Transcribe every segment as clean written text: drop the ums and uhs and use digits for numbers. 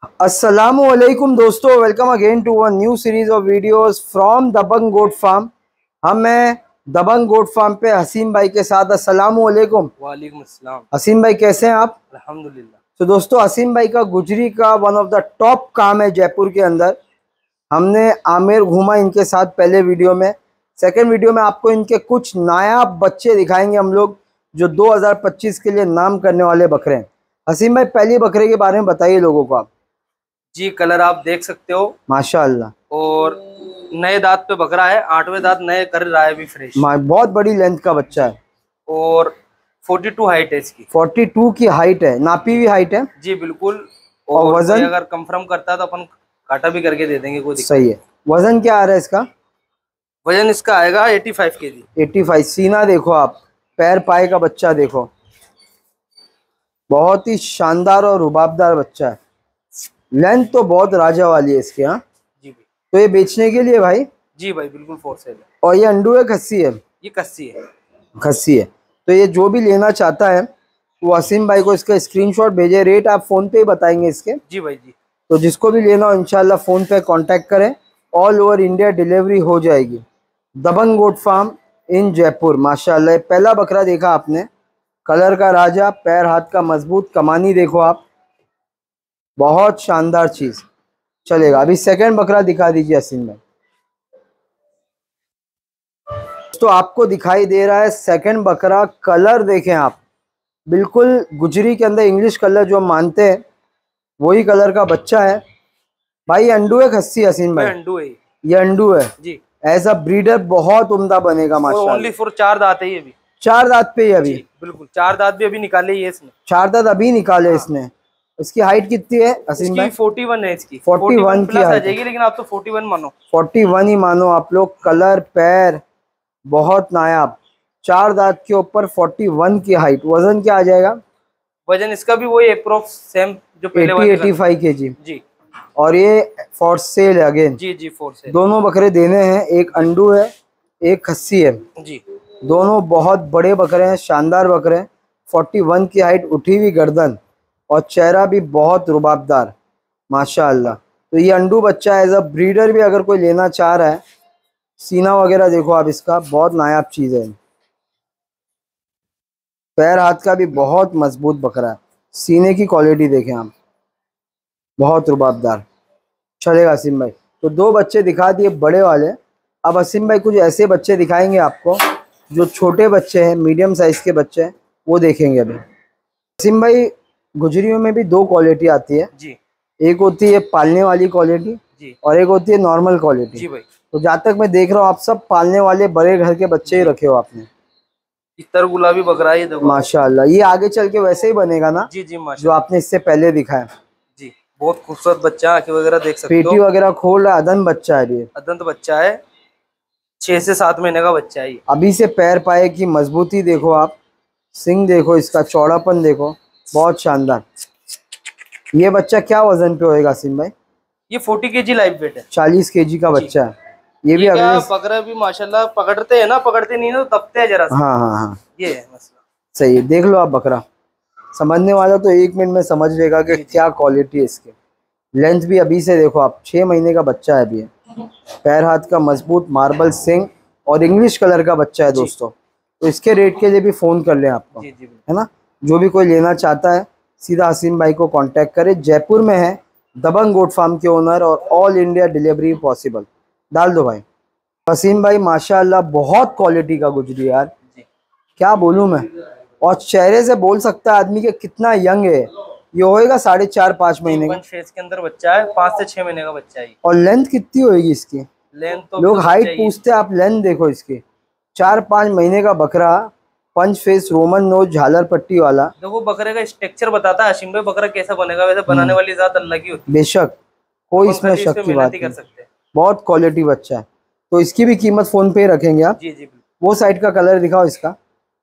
अस्सलामुअलैकुम दोस्तों, welcome again to one new series of videos from Dabang goat farm. हम हैं दबंग गोट फार्म पे हसीम भाई के साथ। अस्सलामुअलैकुम। वालेकुम अस्सलाम। हसीम भाई कैसे हैं आप? अल्हम्दुलिल्लाह। तो दोस्तों, हसीम भाई का गुजरी का वन ऑफ द टॉप काम है जयपुर के अंदर। हमने आमेर घूमा इनके साथ पहले वीडियो में। सेकेंड वीडियो में आपको इनके कुछ नायाब बच्चे दिखाएंगे हम लोग, जो 2025 के लिए नाम करने वाले बकरे हैं। हसीम भाई, पहली बकरे के बारे में बताइए लोगों को आप। जी, कलर आप देख सकते हो माशाअल्लाह। और नए दांत पे बकरा है, 8वें दांत नए कर रहा है अभी फ्रेश। बहुत बड़ी लेंथ का बच्चा है और 42 हाइट है इसकी। 42 की हाइट है, नापी हुई हाइट है। जी बिल्कुल। और और कोई वजन? अगर कंफर्म करता है तो अपन काटा भी करके दे देंगे, कोई दिक्कत सही है। वजन क्या आ रहा है इसका? वजन इसका आएगा 85 केजी। 85। सीना देखो आप, पैर पाए का बच्चा देखो, बहुत ही शानदार और रुबाबदार बच्चा है। लेंथ तो बहुत राजा वाली है इसकी। हाँ, जी भाई। तो ये बेचने के लिए भाई? जी भाई बिल्कुल फॉर सेल है। और ये अंडू है, खस्सी है? ये कस्सी है। खस्सी है। तो ये जो भी लेना चाहता है वो वसीम भाई को इसका स्क्रीनशॉट भेजे। रेट आप फोन पे ही बताएंगे इसके। जी भाई जी। तो जिसको भी लेना हो इंशाल्लाह फ़ोन पे कांटेक्ट करें। ऑल ओवर इंडिया डिलीवरी हो जाएगी। Dabang goat farm in Jaipur. माशाल्लाह, पहला बकरा देखा आपने, कलर का राजा, पैर हाथ का मजबूत, कमानी देखो आप, बहुत शानदार चीज़। चलेगा। अभी सेकंड बकरा दिखा दीजिए हसीन भाई। तो आपको दिखाई दे रहा है सेकंड बकरा। कलर देखें आप, बिल्कुल गुजरी के अंदर इंग्लिश कलर जो हम मानते हैं वही कलर का बच्चा है। भाई अंडू है, खस्सी हसीन भाई? अंडू है ये अंडू है। जी। एज अ ब्रीडर बहुत उम्दा बनेगा माशाल्लाह। ओनली फॉर 4 दांत है ये भी। 4 दांत पे ही अभी? जी बिल्कुल, 4 दांत भी अभी निकाले ही है इसने। 4 दांत अभी निकाले। हाँ। इसने। इसकी हाइट कितनी है हसीन भाई? इसकी 41 है इसकी। 41 की प्लस आ हाइट है। जाएगी, लेकिन आप तो 41 मानो। 41 ही मानो आप लोग। कलर, पैर बहुत नायाब। 4 दांत के ऊपर 41 की हाइट। वजन क्या आ जाएगा? वजन इसका भी वही अप्रोक्स सेम जो पहले वाले 85 केजी। जी। और ये फॉर सेल है अगेन। जी जी फॉर सेल। दोनों बकरे देने हैं, एक अंडू है एक खस्सी है। जी। दोनों बहुत बड़े बकरे हैं, शानदार बकरे हैं। 41 की हाइट, उठी हुई गर्दन और चेहरा भी बहुत रुबाबदार माशाअल्लाह। तो ये अंडू बच्चा एज अ ब्रीडर भी अगर कोई लेना चाह रहा है, सीना वगैरह देखो आप इसका, बहुत नायाब चीज़ है। पैर हाथ का भी बहुत मजबूत बकरा है। सीने की क्वालिटी देखें आप, बहुत रुबाबदार। चलेगा असीम भाई। तो 2 बच्चे दिखा दिए बड़े वाले। अब असीम भाई कुछ ऐसे बच्चे दिखाएंगे आपको जो छोटे बच्चे हैं, मीडियम साइज के बच्चे हैं, वो देखेंगे अभी। असीम भाई, गुजरियों में भी 2 क्वालिटी आती है। जी। एक होती है पालने वाली क्वालिटी जी। और एक होती है नॉर्मल क्वालिटी। जी भाई। तो जहाँ तक मैं देख रहा हूँ आप सब पालने वाले बड़े घर के बच्चे ही रखे हो आपने। इतर गुलाबी बकरा ये देखो। माशाल्लाह। ये आगे चल के वैसे ही बनेगा ना? जी जी जो माशाल्लाह। आपने इससे पहले दिखाया। जी बहुत खूबसूरत बच्चा, आंखें वगैरह देख सकते पेटी हो। वगैरह खोल रहा है, अदन बच्चा है ये। अदंत बच्चा है, 6 से 7 महीने का बच्चा है ये। अभी से पैर पाए की मजबूती देखो आप, सिंग देखो, इसका चौड़ापन देखो, बहुत शानदार। ये बच्चा क्या वजन पे होएगा सिम भाई? ये 40 केजी लाइव वेट है। 40 केजी का जी। बच्चा है। ये भी ये क्या अगले। बकरा भी माशाल्लाह पकड़ते हैं ना, पकड़ते नहीं ना तो दबते हैं जरा सा। हाँ हाँ हाँ, ये है मसला। सही है। देख लो आप बकरा, समझने वाला तो 1 मिनट में समझ लेगा कि क्या क्वालिटी है इसके। लेंथ भी अभी से देखो आप, 6 महीने का बच्चा है अभी। पैर हाथ का मजबूत, मार्बल सिंग और इंग्लिश कलर का बच्चा है दोस्तों। तो इसके रेट के लिए भी फ़ोन कर लें आपको, जी जी है ना? जो भी कोई लेना चाहता है सीधा हसीम भाई को कांटेक्ट करें। जयपुर में है, दबंग गोट फार्म के ओनर, और ऑल इंडिया डिलीवरी पॉसिबल। डाल दो भाई। हसीम भाई माशाल्लाह बहुत क्वालिटी का गुजरी यार, जी। क्या बोलूँ मैं। और चेहरे से बोल सकता है आदमी के कितना यंग है। ये होएगा 4.5-5 महीने का। फेस के अंदर बच्चा है, 5 से 6 महीने का बच्चा है। और लेंथ कितनी होएगी इसकी? लेंथ तो लोग हाइट पूछते हैं, आप लेंथ देखो इसकी। 4-5 महीने का बकरा, पंच फेस, रोमन नोज, झालर पट्टी वाला। देखो बकरे का स्ट्रक्चर बताता है हशीम भाई, बकरा कैसा बनेगा। वैसे बनाने वाली जात अल्लाह की होती है। बेशक, कोई अपन इसमें खाली इस शक पे की मेहनत बात ही कर नहीं। सकते हैं। बहुत क्वालिटी बच्चा है। तो इसकी भी कीमत फोन पे ही रखेंगे आप। जी जी बिल्कुल। वो साइड का कलर दिखाओ इसका।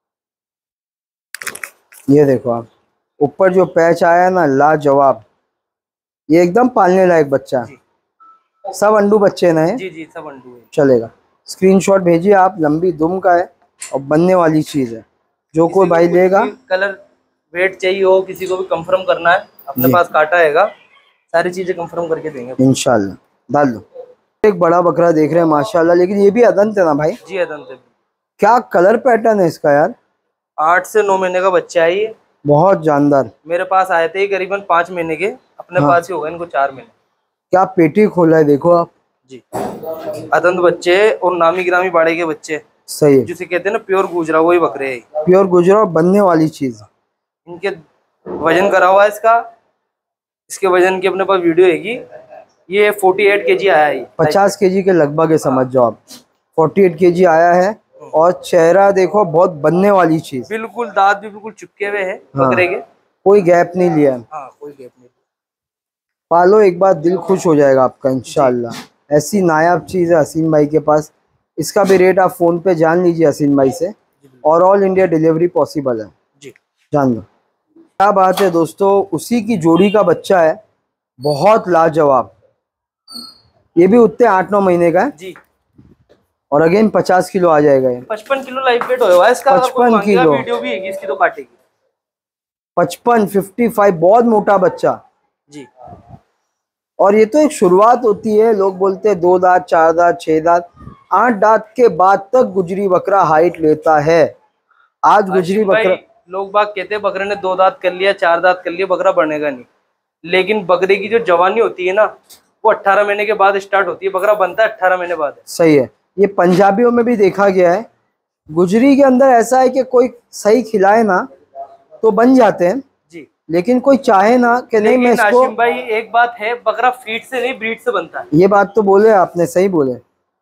ये देखो आप, ऊपर जो पैच आया है ना, लाजवाब। ये एकदम पालने लायक बच्चा है। जी सब अंडू बच्चे ना है? जी जी सब अंडू है। चलेगा। स्क्रीनशॉट भेजिए आप। लंबी दुम का है और बनने वाली चीज़ है। जो कोई किसी को भाई कुछ लेगा। भी कलर वेट चाहिए हो, किसी को भी कंफर्म करना है, अपने जी पास काटा हैगा। सारी चीजें कंफर्म करके देंगे इंशाल्लाह। डाल दो। एक बड़ा बकरा देख रहे हैं माशाल्लाह, लेकिन ये भी अदंत है ना भाई? जी अदंत है। क्या कलर पैटर्न है इसका यार, 8 से 9 महीने का बच्चा है ये। बहुत जानदार। मेरे पास आए थे करीबन 5 महीने के, अपने हाँ। पास ही हो गए इनको 4 महीने। क्या पेटी खोला है देखो आप। जी अदंत बच्चे और नामी गिरामी बाड़े के बच्चे, सही है। जिसे कहते हैं ना प्योर गुजरा, वही बकरे हैं। प्योर गुजरा बनने वाली चीज। इनके वजन करा हुआ है इसका, इसके वजन की अपने पास वीडियो हैगी। ये 48 केजी आया है। 50 केजी के लगभग है, समझ जाओ आप। 48 केजी आया है। और चेहरा देखो, बहुत बनने वाली चीज। बिल्कुल दांत भी बिल्कुल चिपके हुए हैं हाँ। बकरे के। कोई गैप नहीं लिया है। हाँ कोई गैप नहीं। पालो एक बार, दिल खुश हो जाएगा आपका इंशाल्लाह। ऐसी नायाब चीज है हसीन भाई के पास। इसका भी रेट आप फोन पे जान लीजिए हसीन भाई से, और ऑल इंडिया डिलीवरी पॉसिबल है जी। जान लो। क्या बात है दोस्तों, उसी की जोड़ी का बच्चा है, बहुत लाजवाब। ये भी उतने 8-9 महीने का है जी। और अगेन 50 किलो आ जाएगा ये। 55 किलो लाइव वेट हुआ है इसका। अगर कोई 55 मांगेगा, किलो। वीडियो भी है इसकी तो काटेगी। 55 बहुत मोटा बच्चा। जी। और ये तो एक शुरुआत होती है। लोग बोलते हैं 2 दांत, 4 दांत, 6 दांत, 8 दांत के बाद तक गुजरी बकरा हाइट लेता है। आज गुजरी आशिम भाई, बकरा, लोग बाग कहते हैं बकरे ने 2 दांत कर लिया, 4 दांत कर लिया, बकरा बढ़ेगा नहीं। लेकिन बकरे की जो जवानी होती है ना, वो 18 महीने के बाद स्टार्ट होती है। बकरा बनता है 18 महीने बाद। सही है। ये पंजाबियों में भी देखा गया है। गुजरी के अंदर ऐसा है कि कोई सही खिलाए ना तो बन जाते हैं, जी। लेकिन कोई चाहे ना कि नहीं मैं लेकिन इसको। आशिम भाई एक बात है, बकरा फीड से नहीं ब्रीड से बनता है। ये बात तो बोले आपने, सही बोले।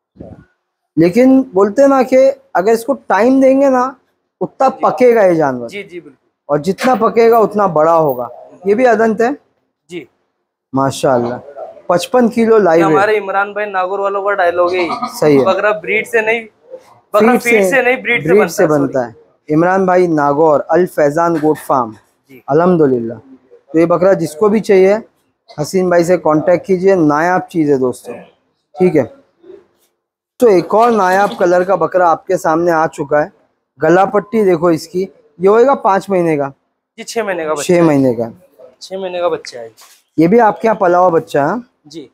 लेकिन बोलते हैं ना कि अगर इसको टाइम देंगे ना, उतना पकेगा ये जानवर। जी जी बिल्कुल। और जितना पकेगा उतना बड़ा होगा। ये भी अदंत है जी। माशाल्लाह। 55 किलो ये लाइव है। हमारे इमरान भाई नागौर वालों का डायलॉग है। सही है। बकरा ब्रीड से नहीं, बकरा फीड से नहीं ब्रीड से बनता है। इमरान भाई नागौर, अल फैजान गोट फार्म। जी। अल्हम्दुलिल्लाह। तो ये बकरा जिसको भी चाहिए हसीन भाई से कांटेक्ट कीजिए। नायाब चीज़ है दोस्तों, ठीक है। तो एक और नायाब कलर का बकरा आपके सामने आ चुका है। गला पट्टी देखो इसकी। ये होएगा 5 महीने का? जी 6 महीने का बच्चा 6 महीने का। 6 महीने का बच्चा है। ये भी आपके यहाँ पला हुआ बच्चा है? जी।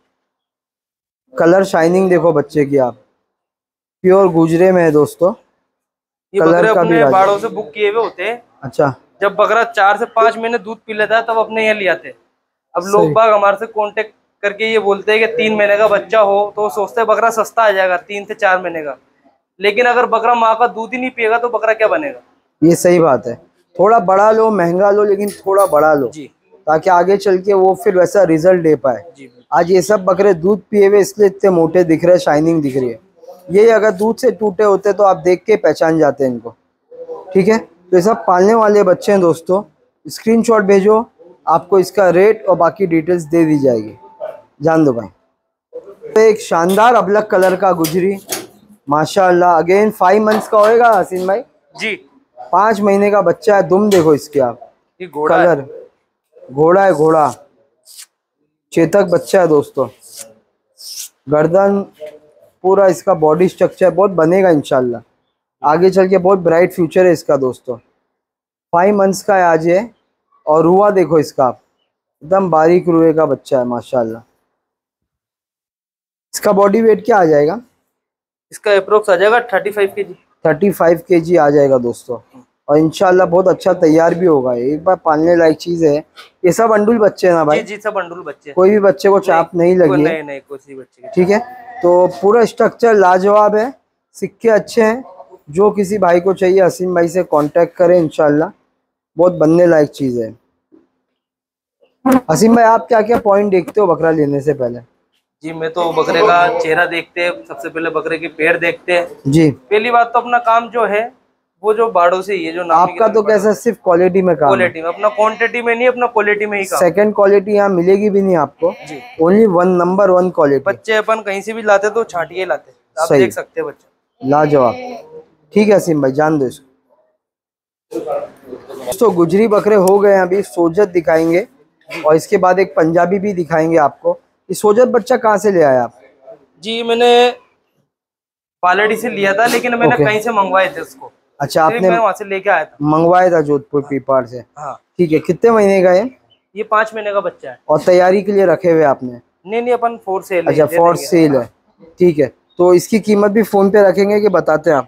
कलर शाइनिंग देखो बच्चे की आप, प्योर गुजरे में है दोस्तों। ये कलर बकरे का भी अपने राज। बाड़ों से बुक किए हुए होते हैं। अच्छा। जब बकरा 4 से 5 महीने दूध पी लेता है तब अपने यहाँ ले आते हैं। अब लोग सही। बाग हमारे से कांटेक्ट करके ये बोलते हैं कि 3 महीने का बच्चा हो तो वो सोचते हैं बकरा सस्ता आ जाएगा 3 से 4 महीने का। लेकिन अगर बकरा माँ का दूध ही नहीं पिएगा तो बकरा क्या बनेगा। ये सही बात है। थोड़ा बड़ा लो, महंगा लो, लेकिन थोड़ा बड़ा लो जी। ताकि आगे चल के वो फिर वैसा रिजल्ट दे पाए। जी। आज ये सब बकरे दूध पिए हुए इसलिए इतने मोटे दिख रहे हैं, शाइनिंग दिख रही है। ये अगर दूध से टूटे होते तो आप देख के पहचान जाते हैं इनको, ठीक है। तो ये सब पालने वाले बच्चे हैं दोस्तों। स्क्रीनशॉट भेजो, आपको इसका रेट और बाकी डिटेल्स दे दी जाएगी, जान दो भाई। तो एक शानदार अबलक कलर का गुजरी माशाल्लाह। अगेन 5 मंथ्स का होएगा हसीन भाई? जी। 5 महीने का बच्चा है। दुम देखो इसके आप, ये घोड़ा कलर घोड़ा है, घोड़ा चेतक बच्चा है दोस्तों। गर्दन पूरा इसका बॉडी स्ट्रक्चर बहुत बनेगा इंशाल्लाह। आगे चल के बहुत ब्राइट फ्यूचर है इसका दोस्तों। 5 मंथ्स का है आज ये। और रुआ देखो इसका आप, एकदम बारीक रुए का बच्चा है माशाल्लाह। इसका बॉडी वेट क्या आ जाएगा? इसका अप्रोक्स आ जाएगा 35 केजी। 35 केजी आ जाएगा दोस्तों। और इंशाल्लाह बहुत अच्छा तैयार भी होगा। एक बार पालने लायक चीज़ है। ये सब अंडुल बच्चे हैं ना भाई? जी जी सब अंडुल बच्चे। कोई भी बच्चे को चाप नहीं लगी है? नहीं कोई बच्चे। ठीक है। तो पूरा स्ट्रक्चर लाजवाब है, सिक्के अच्छे हैं। जो किसी भाई को चाहिए हसीन भाई से कांटेक्ट करें इंशाल्लाह। बहुत बनने लायक चीज़ है। हसीन भाई आप क्या क्या पॉइंट देखते हो बकरा लेने से पहले? जी मैं तो बकरे का चेहरा देखते हैं सबसे पहले, बकरे के पैर देखते हैं। जी। पहली बात तो अपना काम जो है वो जो बाड़ों से ही है, जो आपका तो कैसा सिर्फ क्वालिटी में काम है? क्वालिटी में, अपना क्वांटिटी में नहीं, अपना क्वालिटी में ही काम। सेकंड क्वालिटी यहाँ मिलेगी भी नहीं आपको। जी। Only number 1 quality. बच्चे अपन कहीं से भी लाते तो छाटिए लाते, आप सही। देख सकते हैं बच्चे लाजवाब। ठीक है हसीम भाई, जान दो इसको। तो गुजरी बकरे हो गए, अभी सोजत दिखाएंगे और इसके बाद एक पंजाबी भी दिखाएंगे आपको। ये सोजत बच्चा कहाँ से ले आए आप? जी मैंने पालड़ी से लिया था, लेकिन मैंने ओके। कहीं से मंगवाए थे उसको। अच्छा, आपने मैं वहां से लेके आया था। मंगवाया था जोधपुर पीपाड़ से? हाँ। ठीक है। कितने महीने का है? ये 5 महीने का बच्चा है। और तैयारी के लिए रखे हुए आपने? नहीं नहीं, अपन फॉर सेल अच्छा, फॉर सेल है, ठीक है। तो इसकी कीमत भी फोन पे रखेंगे कि बताते हैं आप?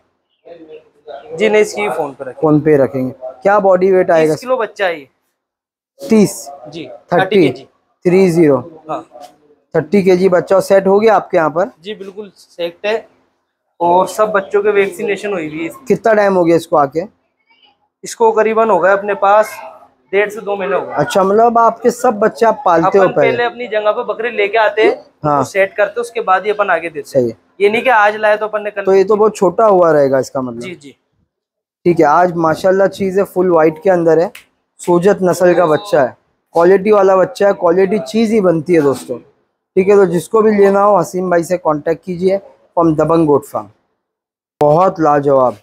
जी नहीं, इसकी फोन पे रखेंगे। फोन पे रखेंगे। क्या बॉडी वेट आएगा? 30 किलो बच्चा है ये। 30? जी 30 kg। 30? हाँ 30 kg बच्चा। सेट हो गया आपके यहाँ पर? जी बिल्कुल सेट है, और सब बच्चों के वैक्सीनेशन हुई हुई है। कितना टाइम हो गया इसको आके? इसको करीबन हो गया अपने पास 1.5 से 2 महीने हो गए। अच्छा, मतलब आपके सब बच्चे आप पालते हो अपन पहले अपनी जगह पे बकरी लेके आते हैं, हाँ। उनको सेट करते हैं, उसके बाद ही अपन आगे देते सही हैं। है। ये नहीं कि आज लाए तो अपन ने कल। तो ये तो बहुत छोटा हुआ रहेगा इसका मतलब? जी जी ठीक है। आज माशाल्लाह चीज है, फुल वाइट के अंदर है, सोजत नस्ल का बच्चा है, क्वालिटी वाला बच्चा है, क्वालिटी चीज ही बनती है दोस्तों। ठीक है, तो जिसको भी लेना हो हसीम भाई से कांटेक्ट कीजिए, फ्रॉम दबंग गोट फार्म। बहुत लाजवाब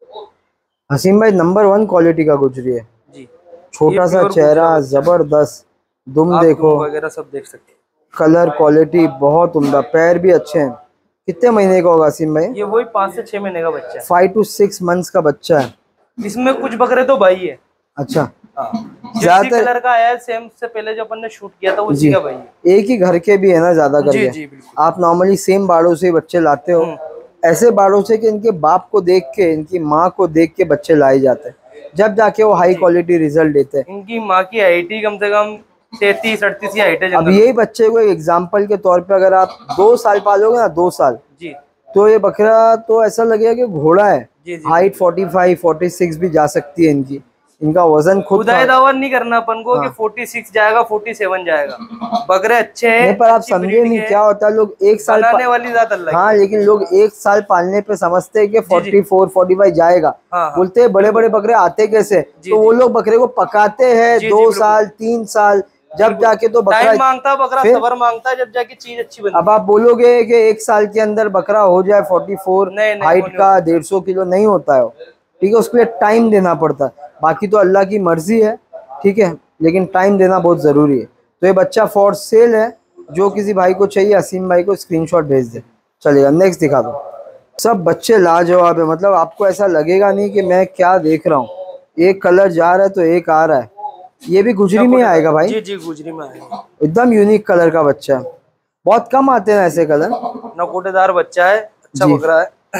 हसीम भाई, नंबर 1 क्वालिटी का गुजरी है। जी। छोटा ये सा प्योर चेहरा, गुजरात जबरदस्त दुम आप देखो, दुम वगैरह सब देख सकते हैं। कलर क्वालिटी बहुत उम्दा, पैर भी अच्छे हैं। कितने महीने का होगा हसीम भाई? ये वही 5 से 6 महीने का बच्चा है। 5 to 6 मंथ्स का बच्चा है। इसमें कुछ बकरे तो भाई है। अच्छा, हाँ, जो इसी ज्यादातर कलर का आया है सेम से पहले जो अपन ने शूट किया था वो जी इसी का भाई है। एक ही घर के भी है ना ज्यादा जी करके? जी बिल्कुल। आप नॉर्मली सेम बाड़ों से बच्चे लाते हो? ऐसे बाड़ों से कि इनके बाप को देख के, इनकी माँ को देख के बच्चे लाए जाते हैं, जब जाके वो हाई क्वालिटी रिजल्ट देते हैं। इनकी माँ की हाइट ही कम से कम 33-38 की हाइट है अब जनरल। यही बच्चे को एग्जाम्पल के तौर पे अगर आप 2 साल पालोगे ना, 2 साल, जी तो ये बकरा तो ऐसा लगेगा कि घोड़ा है। जी जी। हाइट 45 46 भी जा सकती है इनकी। इनका वजन खुद खुदाई दावा नहीं करना अपन को कि 46 जाएगा 47 जाएगा। बकरे अच्छे हैं, नहीं, पर आप अच्छी समझे breed नहीं के क्या हैं, होता है, लोग एक साल बनाने वाली जात अल्लाह की। हाँ, लेकिन लोग 1 साल पालने पे समझते हैं कि 44 45 जाएगा। हाँ, बोलते हैं बड़े बड़े बकरे आते कैसे? जी, तो वो लोग बकरे को पकाते हैं जी, 2 बिल्कुल। साल 3 साल, जब जाके तो बकरा टाइम मांगता है बकरा, फिर सबर मांगता है, जब जाके चीज अच्छी बनती अब आप बोलोगे कि 1 साल के अंदर बकरा हो जाए 44 नहीं, नहीं, हाइट वो नहीं का होता। 150 किलो, नहीं होता है वो। ठीक है, उसके लिए टाइम देना पड़ता है। बाकी तो अल्लाह की मर्जी है, ठीक है, लेकिन टाइम देना बहुत जरूरी है। तो ये बच्चा फॉर सेल है, जो किसी भाई को चाहिए हसीम भाई को स्क्रीनशॉट भेज दे, चलेगा। नेक्स्ट दिखा दो। सब बच्चे लाजवाब है, मतलब आपको ऐसा लगेगा नहीं कि मैं क्या देख रहा हूँ। एक कलर जा रहा है तो एक आ रहा है। ये भी गुजरी में आएगा भाई? जी जी गुजरी में आएगा। एकदम यूनिक कलर का बच्चा है, बहुत कम आते हैं ऐसे कलर। नकोटेदार बच्चा है, अच्छा जी। बकरा है।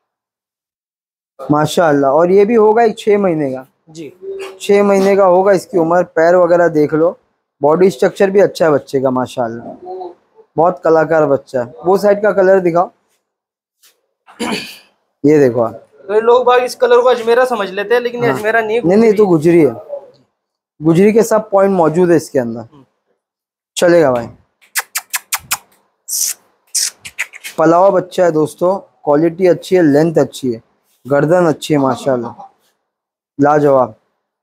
माशाल्लाह। और ये भी होगा एक 6 महीने का? जी 6 महीने का होगा इसकी उम्र। पैर वगैरह देख लो, बॉडी स्ट्रक्चर भी अच्छा है बच्चे का माशाल्लाह, बहुत कलाकार बच्चा है। वो साइड का कलर दिखाओ, ये देखो आप। तो ये लोग भाग इस कलर को अजमेरा समझ लेते हैं, लेकिन ये हाँ। अजमेरा नहीं है, नहीं नहीं, गुजरी तो गुजरी है। गुजरी के सब पॉइंट मौजूद है इसके अंदर, चलेगा भाई। पलावा बच्चा है दोस्तों, क्वालिटी अच्छी है, लेंथ अच्छी है, गर्दन अच्छी है माशाल्लाह, लाजवाब।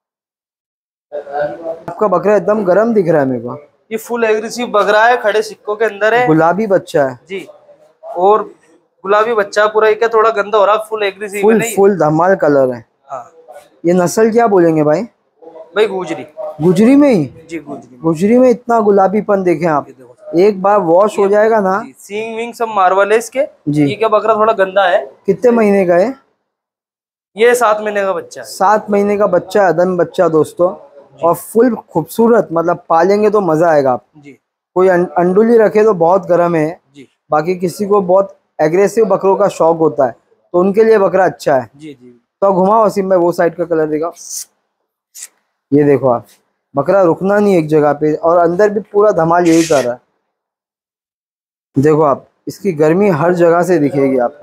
आपका बकरा एकदम गरम दिख रहा है मेरे को। ये फुल एग्रेसिव बकरा है, खड़े सिक्कों के अंदर है गुलाबी बच्चा है जी। और गुलाबी बच्चा पूरा एक थोड़ा गंदा हो रहा, फुल एग्रेसिव फुल नहीं है। फुल धमाल कलर है। हाँ ये नस्ल क्या बोलेंगे भाई? भाई गुजरी। गुजरी में ही? जी गुजरी में। गुजरी में इतना गुलाबीपन देखें आप, ये देखो एक बार वॉश हो जाएगा ना। जी, सींग विंग सब मार्वल है इसके। जी। ये क्या बकरा थोड़ा गंदा है। कितने महीने का है? ये 7 महीने का बच्चा है। 7 महीने का बच्चा, अदन बच्चा दोस्तों, और फुल खूबसूरत, मतलब पालेंगे तो मजा आएगा आप। जी कोई अंडुली रखे तो बहुत गर्म है, जी बाकी किसी को बहुत एग्रेसिव बकरों का शौक होता है, तो उनके लिए बकरा अच्छा है। जी जी। तो घुमाओ वसीम भाई, वो साइड का कलर दिखाओ। ये देखो आप, बकरा रुकना नहीं एक जगह पे, और अंदर भी पूरा धमाल यही कर रहा है। देखो आप, इसकी गर्मी हर जगह से दिखेगी आपको।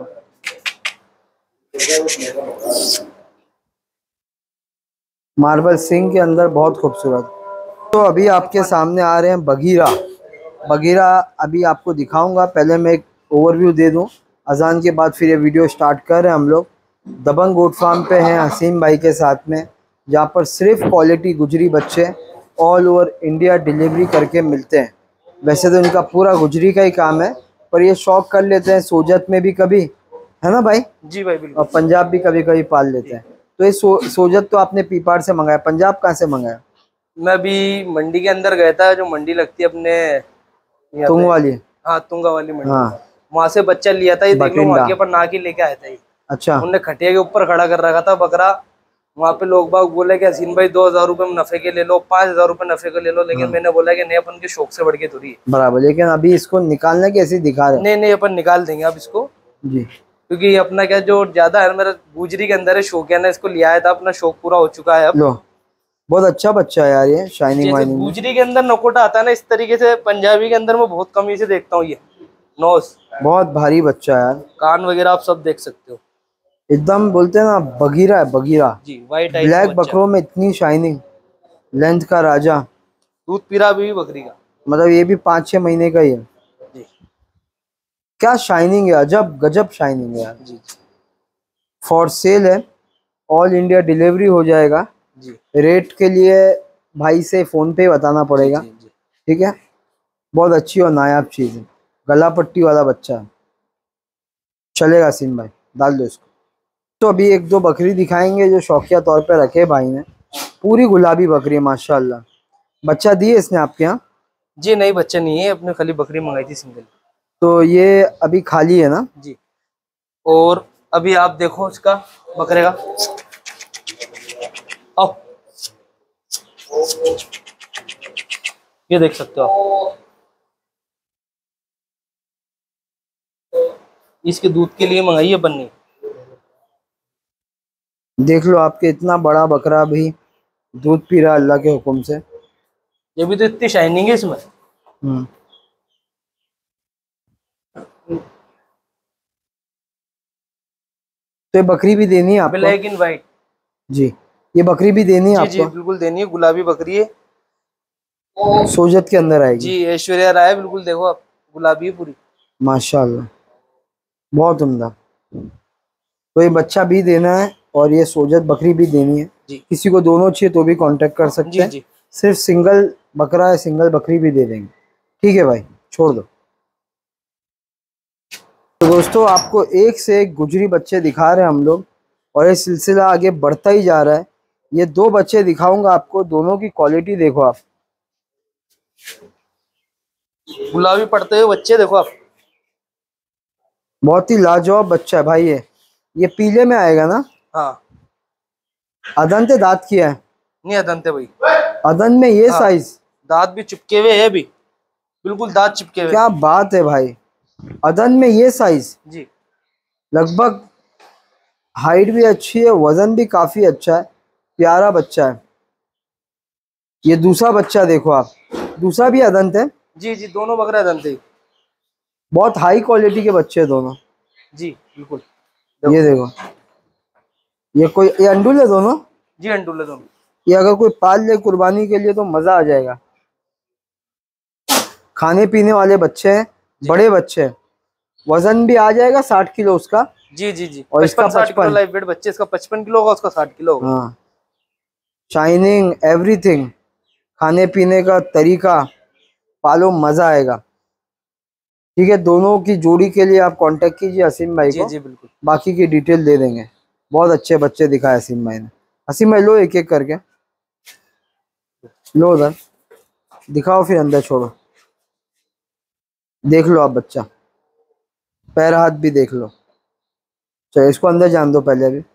मार्बल सिंग के अंदर बहुत खूबसूरत। तो अभी आपके सामने आ रहे हैं बगीरा। बगीरा अभी आपको दिखाऊंगा, पहले मैं एक ओवरव्यू दे दूं, अजान के बाद फिर ये वीडियो स्टार्ट कर रहे हैं हम लोग। दबंग गोट फार्म पे हैं हसीम भाई के साथ में, जहाँ पर सिर्फ क्वालिटी गुजरी बच्चे ऑल ओवर इंडिया डिलीवरी करके मिलते हैं। वैसे तो इनका पूरा गुजरी का ही काम है, पर ये शौक कर लेते हैं सोजत में भी कभी, है ना भाई? जी भाई बिल्कुल। और पंजाब भी कभी कभी पाल लेते हैं। तो ये सोजत तो आपने पीपाड़ से मंगाया, पंजाब कहाँ से मंगाया? मैं अभी मंडी के अंदर गया था, जो मंडी लगती है अपने यहाँ तुंग पे। वाली? हाँ तुंगा वाली मंडी। हाँ। वहां से बच्चा लिया था, ये देख लो बठिंडा। वहां के अपन ना के लेके आया था ये। अच्छा। उनने खटिया के ऊपर खड़ा कर रखा था बकरा, वहाँ पे लोग बाग बोले कि हसीन भाई 2000 रुपये नफे के ले लो, 5000 रुपये नफे के ले लो, लेकिन मैंने बोला कि नहीं, अपन के शौक से बढ़ के थोड़ी है। बराबर, लेकिन अभी इसको निकालने की ऐसे दिखा रहे हो। नहीं नहीं, अपन निकाल देंगे अब इसको, जी। क्योंकि ये अपना क्या जो ज्यादा है मेरा गुजरी के अंदर है शौक, है ना, इसको लिया आया था, अपना शौक पूरा हो चुका है अब। लो, बहुत अच्छा बच्चा है यार ये, शाइनिंग जैसे वाइनिंग में। गुजरी के अंदर नकोटा आता है ना, इस तरीके से पंजाबी के अंदर मैं बहुत कमी से देखता हूँ। ये नोज बहुत भारी बच्चा है यार, कान वगैरह आप सब देख सकते हो। एकदम बोलते हैं ना बगीरा है, बगीरा। जी, वाइट आइज ब्लैक बकरों में इतनी शाइनिंग, लेंथ का राजा। दूध पीरा भी बकरी का। मतलब ये भी 5-6 महीने का ही है। जी क्या शाइनिंग है, अजब गजब शाइनिंग है यार। जी फॉर सेल है, ऑल इंडिया डिलीवरी हो जाएगा। जी रेट के लिए भाई से फोन पे बताना पड़ेगा, जी जी। ठीक है। बहुत अच्छी और नायाब चीज़ है, गला पट्टी वाला बच्चा है। चलेगा सिम भाई, डाल दो इसको। तो अभी एक दो बकरी दिखाएंगे जो शौकिया तौर पे रखे भाई ने। पूरी गुलाबी बकरी है माशाल्लाह। बच्चा दिए इसने आपके यहाँ? जी नहीं, बच्चा नहीं है, अपने खाली बकरी मंगाई थी सिंगल। तो ये अभी खाली है ना? जी। और अभी आप देखो इसका बकरे का, आओ, ये देख सकते हो आप, इसके दूध के लिए मंगाई है बन्नी। देख लो, आपके इतना बड़ा बकरा भी दूध पी रहा अल्लाह के हुक्म से। ये भी तो इतनी शाइनिंग है इसमें। हम्म। तो ये बकरी भी देनी है आपको? Black and white. जी, ये बकरी भी देनी है जी जी आपको? बिल्कुल देनी है, गुलाबी बकरी है। सोजत के अंदर आएगी? जी, ऐश्वर्या राय, बिल्कुल देखो आप, गुलाबी है पूरी। माशाल्लाह, बहुत उम्दा। तो ये बच्चा भी देना है और ये सोजत बकरी भी देनी है। जी किसी को दोनों चाहिए तो भी कांटेक्ट कर सकते जी हैं। जी सिर्फ सिंगल बकरा है, सिंगल बकरी भी दे देंगे। ठीक है भाई, छोड़ दो। तो दोस्तों, आपको एक से एक गुजरी बच्चे दिखा रहे हैं हम लोग, और ये सिलसिला आगे बढ़ता ही जा रहा है। ये दो बच्चे दिखाऊंगा आपको, दोनों की क्वालिटी देखो आप। गुलाबी पड़ते हुए बच्चे देखो आप। बहुत ही लाजवाब बच्चा है भाई ये पीले में आएगा ना? हाँ, अदंते दांत किया है? नहीं अदंते भाई, अदन में ये हाँ, साइज? दांत भी चिपके हुए है अभी, बिल्कुल दांत चिपके हुए। क्या बात है भाई, अदन में ये साइज। जी लगभग हाइट भी अच्छी है, वजन भी काफी अच्छा है, प्यारा बच्चा है। ये दूसरा बच्चा देखो आप, दूसरा भी अदंत है? जी जी, दोनों बकरे अदंते। बहुत हाई क्वालिटी के बच्चे हैं दोनों। जी बिल्कुल। ये देखो, ये अंडुल है दोनों। जी अंडुल्ले दोनों। ये अगर कोई पाल ले कुर्बानी के लिए तो मजा आ जाएगा। खाने पीने वाले बच्चे हैं, बड़े बच्चे हैं। वजन भी आ जाएगा 60 किलो उसका। जी जी जी, और इसका 55-60 किलो 55। लाइव वेट बच्चे, इसका 55 किलो होगा, उसका 60 किलो होगा। हाँ, शाइनिंग एवरीथिंग, खाने पीने का तरीका, पालो मजा आएगा। ठीक है, दोनों की जोड़ी के लिए आप कांटेक्ट कीजिए असीम भाई जी को, जी बिल्कुल। बाकी की डिटेल दे देंगे। बहुत अच्छे बच्चे दिखाए असीम भाई ने। असीम भाई लो एक एक करके, लो उधर दिखाओ, फिर अंदर छोड़ो। देख लो आप बच्चा, पैर हाथ भी देख लो। चलो इसको अंदर जान दो पहले। अभी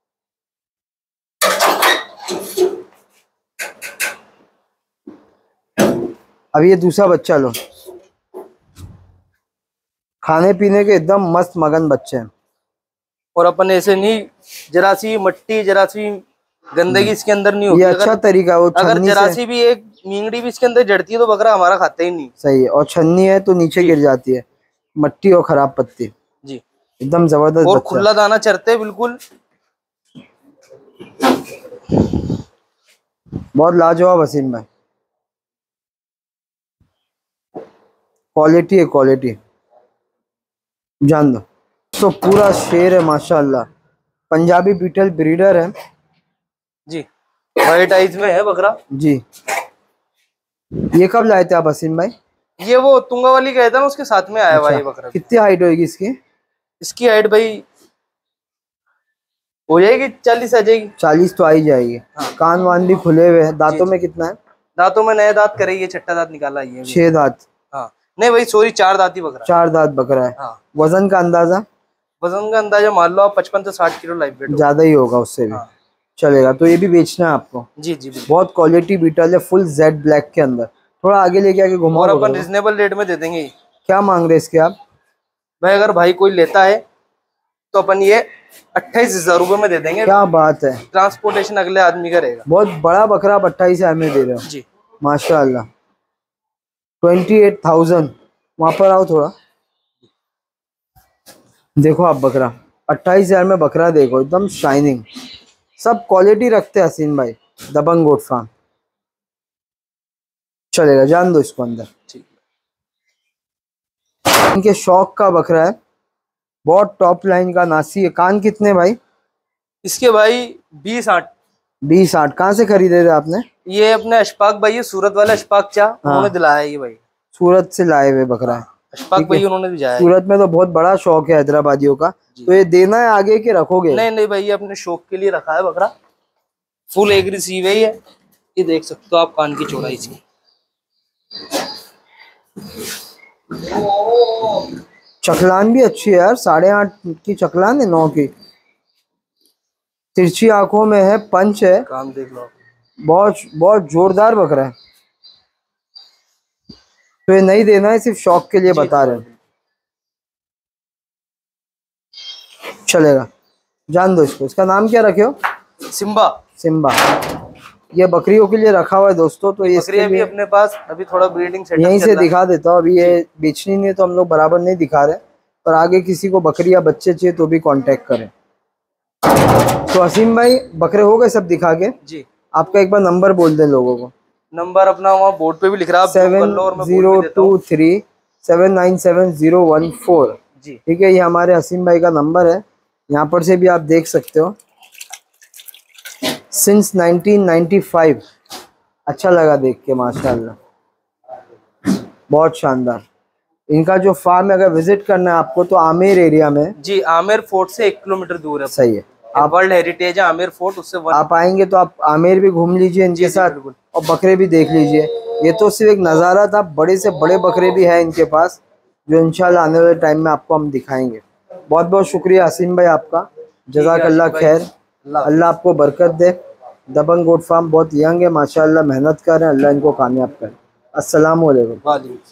अभी ये दूसरा बच्चा लो। खाने पीने के एकदम मस्त मगन बच्चे हैं। और अपन ऐसे नहीं, जरा सी मट्टी, जरा सी गंदगी इसके अंदर नहीं ये होती। अच्छा अगर तरीका है, वो अगर छन्नी जरा से। सी भी एक मींगड़ी भी इसके अंदर जड़ती है तो बकरा हमारा खाता ही नहीं। सही है, और छन्नी है तो नीचे जी गिर जाती है, मट्टी और खराब पत्ती। जी, एकदम जबरदस्त और बच्चा। खुला दाना चरते बिल्कुल। बहुत लाजवाब असीम भाई, क्वालिटी है क्वालिटी, जान दो। तो पूरा शेर है माशाल्लाह, पंजाबी बीटल ब्रीडर है। जी, वाइट आइज में है बकरा। जी, ये कब लाए थे आप असीम भाई? ये वो तुंगा वाली गया था ना, उसके साथ में आया हुआ अच्छा, ये बकरा। कितनी हाइट होगी इसकी? इसकी हाइट भाई हो जाएगी 40 आ जाएगी। 40 तो आ ही जाएगी। हाँ। कान वान भी खुले हुए हैं। जी दांतों जी, में कितना है? दांतों में नए दांत करे, ये छठा दांत निकाला ये भी। 6 दांत? हाँ, नहीं भाई सॉरी, 4 दांत ही बकरा। 4 दांत बकरा है। हाँ। वजन का अंदाजा? वजन का अंदाजा मान लो आप 55 से 60 किलो लाइव वेट होगा। ज्यादा ही होगा उससे भी। हाँ। चलेगा। तो ये भी बेचना है आपको? जी जी बिल्कुल। बहुत क्वालिटी बीटल है, फुल जेड ब्लैक के अंदर। थोड़ा आगे लेके आके घुमाओ और अपन बकरे को। रिजनेबल रेट में दे देंगे। क्या मांग रहे इसके आप? भाई अगर भाई कोई लेता है तो अपन ये 28,000 रुपये में दे देंगे। क्या बात है, ट्रांसपोर्टेशन अगले आदमी का रहेगा। बहुत बड़ा बकरा आप 28,000 में दे रहे हो? जी माशाल्लाह। 28,000। वहां पर आओ थोड़ा, देखो आप बकरा 28,000 में बकरा देखो, एकदम शाइनिंग। सब क्वालिटी रखते हैं हसीन भाई, दबंग गोट फार्म। चलेगा, जान दो इसको अंदर। ठीक। इनके शौक का बकरा है, बहुत टॉप लाइन का नासी है। कान कितने भाई? इसके भाई 20-8। 20-8। कहाँ से खरीदे थे आपने? ये अपने अशफाक भाई है, सूरत वाले अशफाक चा, उन्होंने दिलाया है ये भाई। सूरत से लाए हुए बकरा है? अशफाक भाई उन्होंने दिलाया है। सूरत में तो बहुत बड़ा शौक है हैदराबादियों का। तो ये देना है आगे के रखोगे? नहीं नहीं भाई, ये अपने शौक के लिए रखा है बकरा। फुल एग रिसीव है ये देख सकते हो आप कान की चौड़ाई इसकी। चकलान भी अच्छी है यार, 8.5 की चकलान है, 9 की। तिरछी आंखों में है, पंच है। काम देख लो। बहुत बहुत जोरदार बकरा है। तो ये नहीं देना है, सिर्फ शौक के लिए बता रहे हैं। चलेगा, जान दो इसको। इसका नाम क्या रखे हो? सिम्बा। सिम्बा। ये बकरियों के लिए रखा हुआ है दोस्तों। तो ये बकरियां भी अपने पास अभी थोड़ा ब्रीडिंग सेटअप यहीं से दिखा देता हूँ। अभी ये बेचनी नहीं है तो हम लोग बराबर नहीं दिखा रहे, पर आगे किसी को बकरी या बच्चे चाहिए तो भी कांटेक्ट करें। तो हसीम भाई बकरे हो गए सब दिखा के? जी। आपका एक बार नंबर बोल दें लोगों को। नंबर अपना वहाँ बोर्ड पे भी लिख रहा है, 7023797014। जी ठीक है, ये हमारे हसीम भाई का नंबर है। यहाँ पर से भी आप देख सकते हो। सिंस 1995। अच्छा लगा देख के, माशाल्लाह, बहुत शानदार। इनका जो फार्म है, अगर विजिट करना है आपको तो आमेर एरिया में। जी, आमेर फोर्ट से 1 किलोमीटर दूर है। सही है। आप वर्ल्ड हेरिटेज है आमेर फोर्ट, उससे आप आएंगे तो आप आमेर भी घूम लीजिए इनके साथ और बकरे भी देख लीजिए। ये तो सिर्फ एक नज़ारा था, बड़े से बड़े बकरे भी हैं इनके पास, जो इंशाल्लाह आने वाले टाइम में आपको हम दिखाएंगे। बहुत बहुत शुक्रिया हसीम भाई आपका, जज़ाकल्लाह खैर। अल्लाह आपको बरकत दे। दबंग गोट फार्म बहुत यंग है माशाल्लाह, मेहनत कर रहे हैं, अल्लाह इनको कामयाब करे। अस्सलाम वालेकुम।